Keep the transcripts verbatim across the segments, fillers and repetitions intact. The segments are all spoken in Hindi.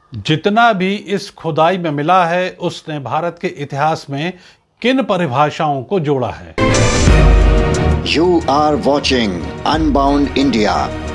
जितना भी इस खुदाई में मिला है उसने भारत के इतिहास में किन परिभाषाओं को जोड़ा है? You are watching Unbound India.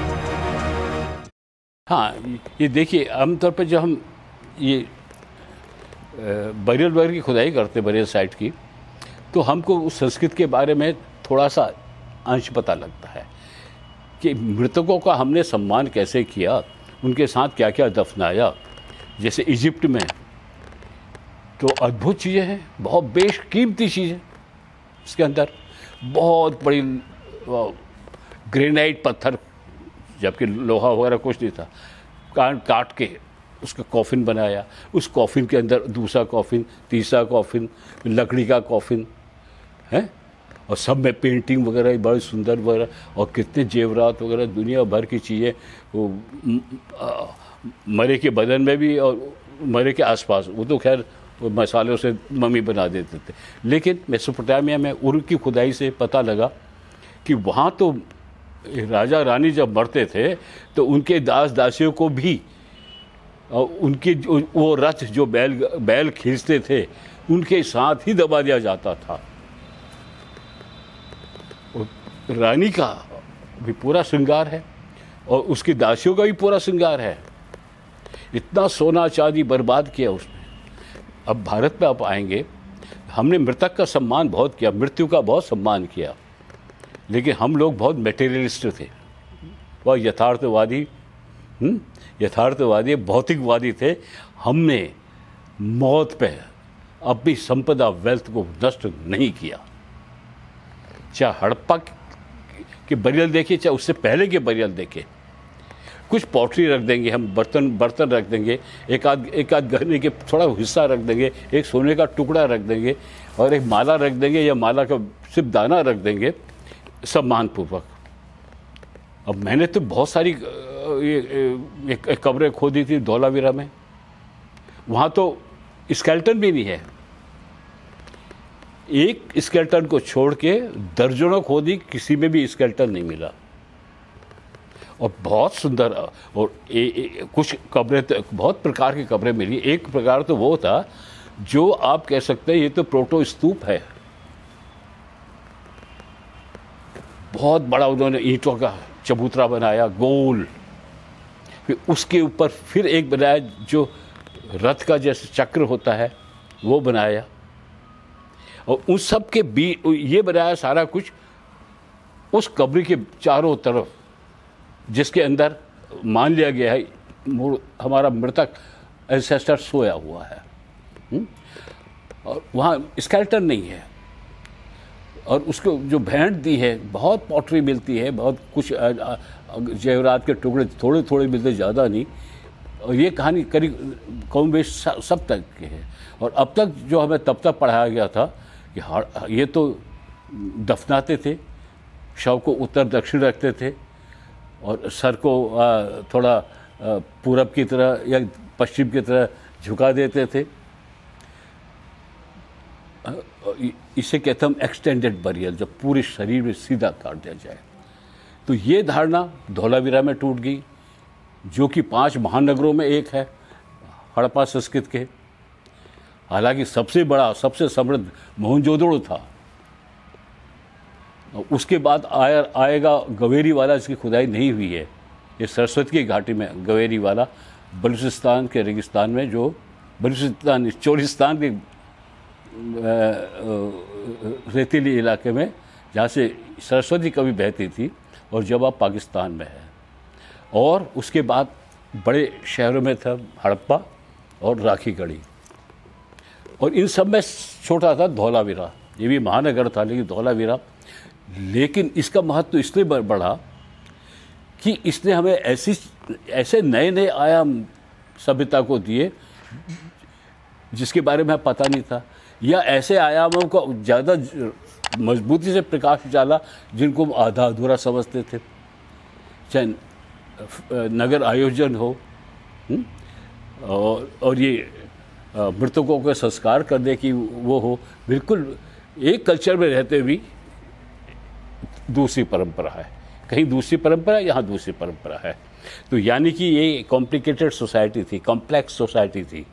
हाँ, ये देखिए, आमतौर पर जब हम ये बरियल वगैरह की खुदाई करते हैं, बरियल साइट की, तो हमको उस संस्कृति के बारे में थोड़ा सा अंश पता लगता है कि मृतकों का हमने सम्मान कैसे किया, उनके साथ क्या क्या दफनाया। जैसे इजिप्ट में तो अद्भुत चीज़ें हैं, बहुत बेशकीमती चीज़ें, इसके अंदर बहुत बड़ी ग्रेनाइट पत्थर, जबकि लोहा वगैरह कुछ नहीं था, काट काट के उसका कॉफिन बनाया, उस कॉफिन के अंदर दूसरा कॉफिन, तीसरा कॉफिन, लकड़ी का कॉफिन है, और सब में पेंटिंग वगैरह बड़ी सुंदर वगैरह, और कितने जेवरात वगैरह, दुनिया भर की चीज़ें, वो मरे के बदन में भी और मरे के आसपास। वो तो खैर मसालों से मम्मी बना देते थे, लेकिन मेसोपोटामिया में उर की खुदाई से पता लगा कि वहाँ तो राजा रानी जब मरते थे तो उनके दास दासियों को भी, और उनके वो रथ जो बैल बैल खींचते थे उनके साथ ही दबा दिया जाता था। रानी का भी पूरा श्रृंगार है और उसकी दासियों का भी पूरा श्रृंगार है। इतना सोना चांदी बर्बाद किया उसने। अब भारत में आप आएंगे, हमने मृतक का सम्मान बहुत किया, मृत्यु का बहुत सम्मान किया, लेकिन हम लोग बहुत मटेरियलिस्ट थे, वह यथार्थवादी यथार्थवादी भौतिकवादी थे। हमने मौत पे अपनी संपदा वेल्थ को नष्ट नहीं किया। चाहे हड़प्पा के बरियल देखे, चाहे उससे पहले के बरियल देखे, कुछ पॉटरी रख देंगे हम, बर्तन बर्तन रख देंगे, एक आध एक आध गहने के थोड़ा हिस्सा रख देंगे, एक सोने का टुकड़ा रख देंगे और एक माला रख देंगे, या माला का सिर्फ दाना रख देंगे सम्मानपूर्वक। अब मैंने तो बहुत सारी ये कब्रें खोदी थी धौलावीरा में, वहाँ तो स्केल्टन भी नहीं है, एक स्केल्टन को छोड़ के दर्जनों खोदी, किसी में भी स्केल्टन नहीं मिला। और बहुत सुंदर, और ए, ए, कुछ कब्रें तो बहुत प्रकार की कब्रें मिली। एक प्रकार तो वो था जो आप कह सकते हैं ये तो प्रोटो स्तूप है, बहुत बड़ा उन्होंने ईंटों का चबूतरा बनाया गोल, फिर उसके ऊपर फिर एक बनाया जो रथ का जैसे चक्र होता है वो बनाया, और उन सब के बीच ये बनाया सारा कुछ उस कब्र के चारों तरफ, जिसके अंदर मान लिया गया है हमारा मृतक एंसेस्टर सोया हुआ है। हुँ? और वहाँ स्केल्टन नहीं है, और उसको जो भेंट दी है, बहुत पॉटरी मिलती है, बहुत कुछ जेवरात के टुकड़े थोड़े थोड़े मिलते, ज़्यादा नहीं। और ये कहानी करीब कम बेश सब तक के है। और अब तक जो हमें तब तक पढ़ाया गया था कि ये तो दफनाते थे, शव को उत्तर दक्षिण रखते थे और सर को थोड़ा पूरब की तरह या पश्चिम की तरह झुका देते थे। इसे कहते हम एक्सटेंडेड बरियल, जब पूरे शरीर में सीधा काट दिया जाए। तो ये धारणा धौलावीरा में टूट गई, जो कि पांच महानगरों में एक है हड़प्पा संस्कृत के। हालांकि सबसे बड़ा सबसे समृद्ध मोहनजोदड़ो था। उसके बाद आया आएगा गवेरी वाला, इसकी खुदाई नहीं हुई है। ये सरस्वती की घाटी में गवेरी वाला, बलूचिस्तान के रेगिस्तान में, जो बलूचिस्तान चोलिस्तान के रेतीली इलाके में, जहाँ से सरस्वती कभी बहती थी, और जब आप पाकिस्तान में है। और उसके बाद बड़े शहरों में था हड़प्पा और राखीगढ़ी, और इन सब में छोटा था धौलावीरा। ये भी महानगर था, लेकिन धौलावीरा, लेकिन इसका महत्व इसलिए बढ़ा कि इसने हमें ऐसी ऐसे नए नए आयाम सभ्यता को दिए जिसके बारे में पता नहीं था, या ऐसे आयामों को ज़्यादा मजबूती से प्रकाश डाला जिनको आधा अधूरा समझते थे। चाहे नगर आयोजन हो और और ये मृतकों के संस्कार करने की वो हो, बिल्कुल एक कल्चर में रहते हुए दूसरी परंपरा है। कहीं दूसरी परंपरा, यहाँ दूसरी परंपरा है। तो यानी कि ये कॉम्प्लिकेटेड सोसाइटी थी, कॉम्प्लेक्स सोसाइटी थी।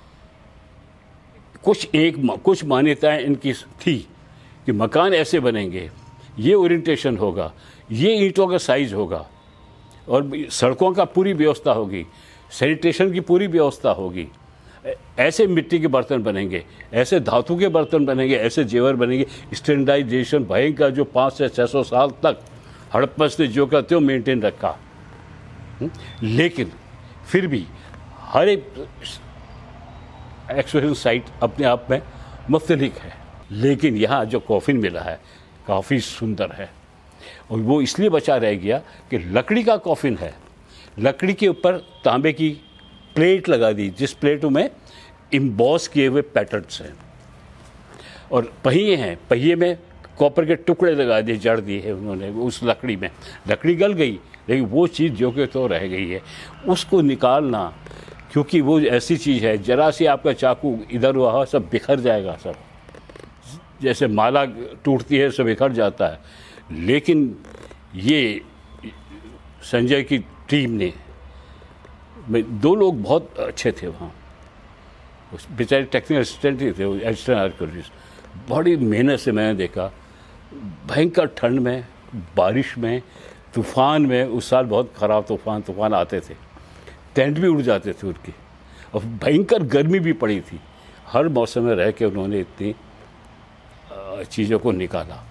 कुछ एक कुछ मान्यताएं इनकी थी कि मकान ऐसे बनेंगे, ये ओरिएंटेशन होगा, ये ईंटों का साइज होगा, और सड़कों का पूरी व्यवस्था होगी, सैनिटेशन की पूरी व्यवस्था होगी, ऐसे मिट्टी के बर्तन बनेंगे, ऐसे धातु के बर्तन बनेंगे, ऐसे जेवर बनेंगे। स्टैंडर्डाइजेशन भयंकर जो पाँच से छः सौ साल तक हड़प्पा ने जो करते हो मेंटेन रखा। लेकिन फिर भी हर एक एक्सपोजिशन साइट अपने आप में मुख्तलिफ है। लेकिन यहाँ जो कॉफिन मिला है काफ़ी सुंदर है, और वो इसलिए बचा रह गया कि लकड़ी का कॉफिन है, लकड़ी के ऊपर तांबे की प्लेट लगा दी, जिस प्लेट में इम्बॉस किए हुए पैटर्न्स हैं, और पहिए हैं, पहिए में कॉपर के टुकड़े लगा दिए, जड़ दिए हैं उन्होंने उस लकड़ी में। लकड़ी गल गई, लेकिन वो चीज़ जो कि तो रह गई है, उसको निकालना, क्योंकि वो ऐसी चीज़ है, जरा सी आपका चाकू इधर वहाँ सब बिखर जाएगा, सब जैसे माला टूटती है सब बिखर जाता है। लेकिन ये संजय की टीम ने, दो लोग बहुत अच्छे थे वहाँ, उस बेचारे टेक्निकल असिस्टेंट ही थे, एडिशनल आर्कियोलॉजिस्ट, बड़ी मेहनत से मैंने देखा। भयंकर ठंड में, बारिश में, तूफ़ान में, उस साल बहुत ख़राब तूफ़ान तूफ़ान आते थे, टेंट भी उड़ जाते थे उनके, और भयंकर गर्मी भी पड़ी थी। हर मौसम में रह के उन्होंने इतनी चीज़ों को निकाला।